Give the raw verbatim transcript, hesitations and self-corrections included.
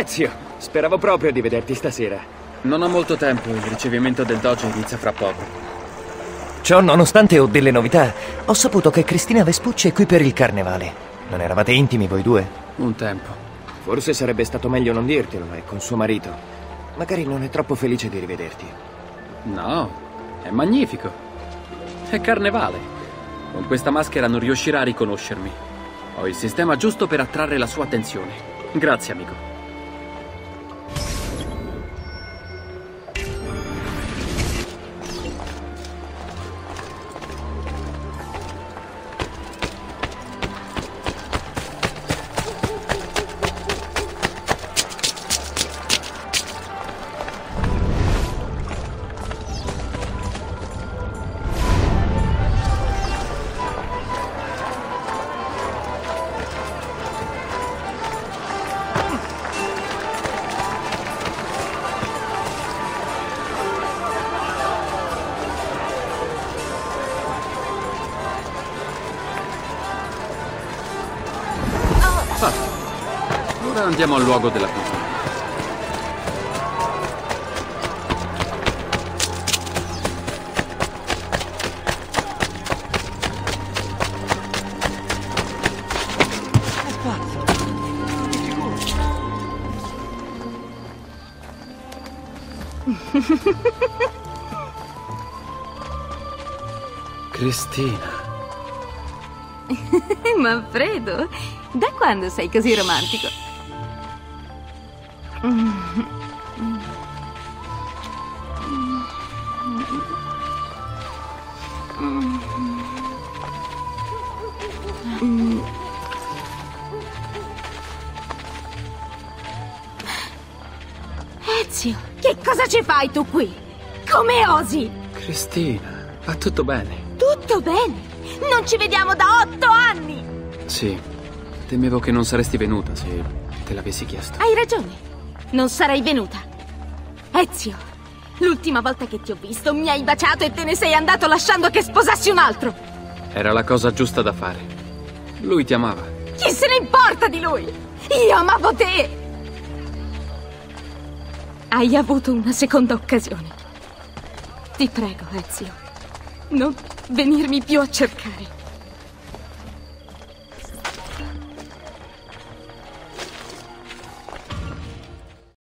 Ezio, speravo proprio di vederti stasera. Non ho molto tempo, il ricevimento del doge inizia fra poco. Ciò nonostante ho delle novità. Ho saputo che Cristina Vespucci è qui per il carnevale. Non eravate intimi voi due? Un tempo. Forse sarebbe stato meglio non dirtelo, è con suo marito. Magari non è troppo felice di rivederti. No, è magnifico. È carnevale. Con questa maschera non riuscirà a riconoscermi. Ho il sistema giusto per attrarre la sua attenzione. Grazie, amico. Ora andiamo al luogo della cucina. Cristina. Manfredo, da quando sei così romantico? Ezio, che cosa ci fai tu qui? Come osi? Cristina, va tutto bene? Tutto bene? Non ci vediamo da otto anni! Sì, temevo che non saresti venuta se te l'avessi chiesto. Hai ragione, non sarei venuta. Ezio, l'ultima volta che ti ho visto mi hai baciato e te ne sei andato lasciando che sposassi un altro. Era la cosa giusta da fare. Lui ti amava. Chi se ne importa di lui? Io amavo te! Hai avuto una seconda occasione. Ti prego, Ezio, non venirmi più a cercare.